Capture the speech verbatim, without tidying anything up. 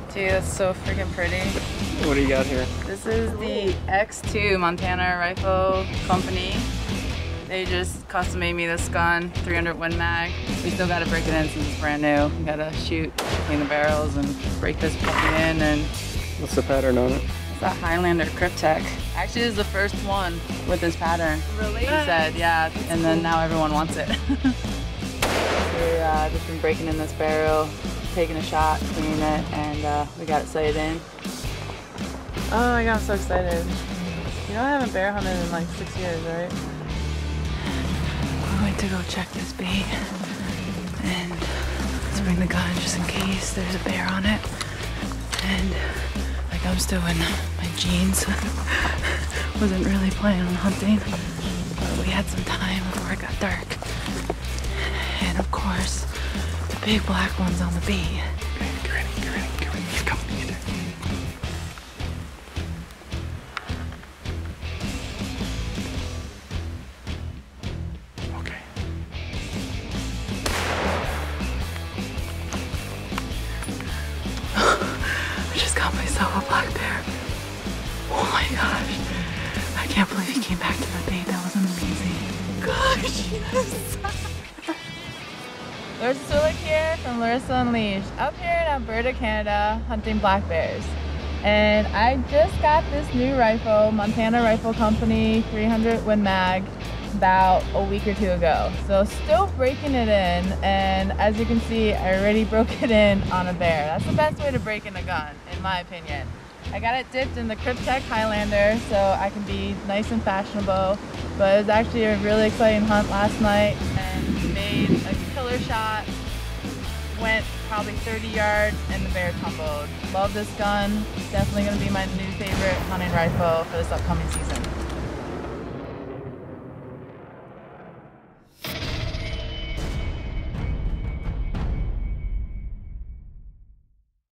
Dude, that's so freaking pretty. What do you got here? This is the X two Montana Rifle Company. They just custom made me this gun, three hundred Win Mag. We still gotta break it in since it's brand new. We gotta shoot, clean the barrels, and break this puppy in. And what's the pattern on it? It's that Highlander Cryptek. Actually, this is the first one with this pattern. Really? He said, yeah. And then now everyone wants it. We've uh, just been breaking in this barrel, taking a shot, cleaning it, and uh, we got it sighted in. Oh my god, I'm so excited. You know I haven't bear hunted in like six years, right? We're going to go check this bait and let's bring the gun just in case there's a bear on it. And like I'm still in my jeans. Wasn't really planning on hunting, but we had some time before it got dark. And of course, the big black one's on the bait. Get ready, get ready, get ready. He's coming, get there. Okay. I just got myself a black bear. Oh my gosh. I can't believe he came back to the bait. That was amazing. Gosh, yes. Larissa Sulik here from Larissa Unleashed, up here in Alberta, Canada, hunting black bears. And I just got this new rifle, Montana Rifle Company three hundred Win Mag, about a week or two ago. So still breaking it in, and as you can see, I already broke it in on a bear. That's the best way to break in a gun, in my opinion. I got it dipped in the Cryptek Highlander so I can be nice and fashionable, but it was actually a really exciting hunt last night and made a killer shot, went probably thirty yards, and the bear tumbled. Love this gun. It's definitely going to be my new favorite hunting rifle for this upcoming season.